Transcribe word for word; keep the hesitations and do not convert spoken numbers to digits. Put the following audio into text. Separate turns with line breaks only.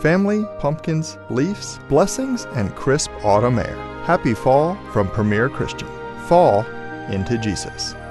Family, pumpkins, leaves, blessings, and crisp autumn air. Happy fall from Premier Christian. Fall into Jesus.